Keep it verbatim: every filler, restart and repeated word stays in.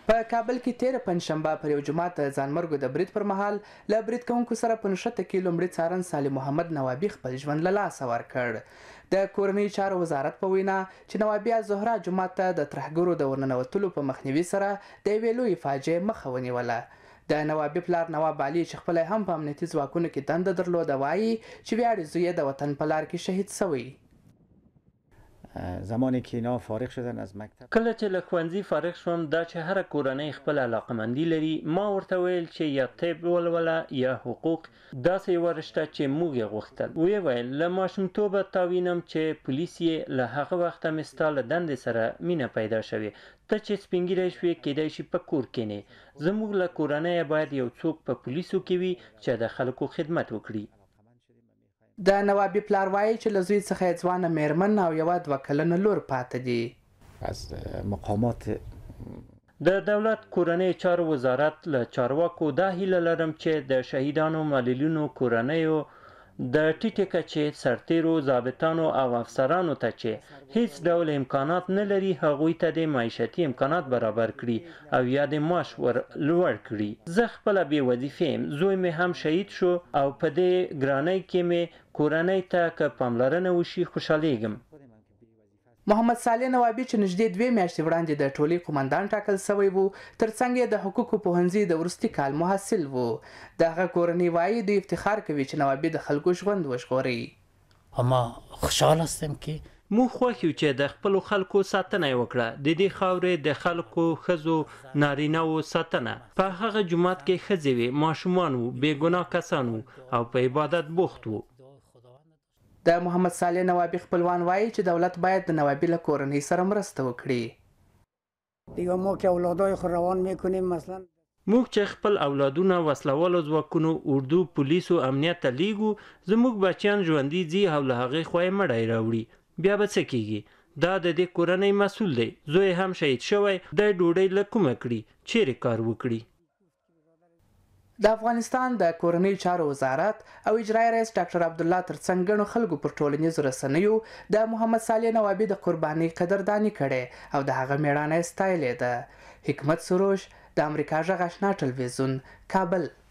په کابل کې تیره پنجشنبه پر یو جومات د ځانمرګو د برید پر مهال له برید کوونکو سره په نښته کې لومړي څارن سالم محمد نوابي خپل ژوند له لاسه ورکړ. د کورنۍ چارو وزارت په وینا چې نوابي الزهرا جومات ته د ترهګرو د ورننوتلو په مخنیوي سره د یوې لویې فاجعې مخه ونیوله. د نوابي پلار نواب علي چې خپل هم په امنیتي ځواکونو کې دنده درلوده وایي چې ویاړې زوی د وطن په لار کې شهید شوی. زمانی که اینا فارغ شدن از مکتب کله چې له ښوونځي فارغ شوم دا چې هره کورنۍ خپل علاقمندي لري ما ورته ویل چې یا طب ولوله یا حقوق داسې یوه رشته چې موږ یې غوښتل. ویې ویل له ماشومتوبه تا وینم چې پولیس یې له هغه وخته مې ستا له دندې سره مینه پیدا شوې. ته چې سپین ږیری شوې کیدای شي په کور کښېنې. زموږ له کورنۍ باید یو څوک په پولیسو کې وي چې د خلکو خدمت وکړي. د نوابي پلار وایي چې له زوی څخه یې ځوانه میرمن او یوه دوه کلنه لور پاته دي. از مقامات د دولت کورنۍ چارو وزارت له چارواکو دا هیله لرم چې د شهیدانو معلولینو کورنیو د ټیټې کچې سرتیرو ضابطانو او افسرانو ته چې هیڅ ډول امکانات نه لري هغوی ته د معیشتي امکانات برابر کړي او یا د معاش ور لوړ کړي. زه خپله بې وظیفې یم. زوی مې هم شهید شو او په دې ګرانۍ کې مې کورنۍ ته که پاملرنه وشي خوشحالیږم. محمد صالح نوابي چې نږدې دوې میاشتې وړاندې د ټولۍ قومندان ټاکل شوی و ترڅنګ یې د حقوقو پوهنځي د وروستي کال محصل و. د هغه کورنۍ وایي دوی افتخار کوي چې نوابي د خلکو ژوند وژغوري. اما خوشحال هستم که موږ خوښ یو چې د خپلو خلکو ساتنه یې وکړه. د دې خاورې د خلکو ښځو نارینهو ساتنه. په هغه جومات کې ښځې وې ماشومان وو بېګناه کسان وو او په عبادت بوخت وو. د محمد صالح نوابي خپلوان وایي چې دولت باید د نوابي له کورنۍ سره مرسته وکړي. دیگه ما که اولادای خود روان میکنیم مثلا موږ چې خپل اولادونه وسلوالو ځواکونو اردو پولیسو امنیت ته لیږو زموږ بچیان ژوندي ځي او له هغې خوا یې مړی راوړي. بیا به څه کیږي؟ دا د دې کورنۍ مسؤل دی. زوی هم شهید شوی دی. ډوډۍ له کومه کړي؟ چیرې کار وکړي؟ د افغانستان د کورنۍ چارو وزارت او اجرایي رئیس ډاکټر عبدالله ترڅنګ ګڼو خلکو پر ټولنیزو رسنیو د محمد صالح نوابي د قربانۍ قدرداني کړې او د هغه میړانه یې ستایلې ده. حکمت سروش د امریکا غږ آشنا ټلویزیون کابل.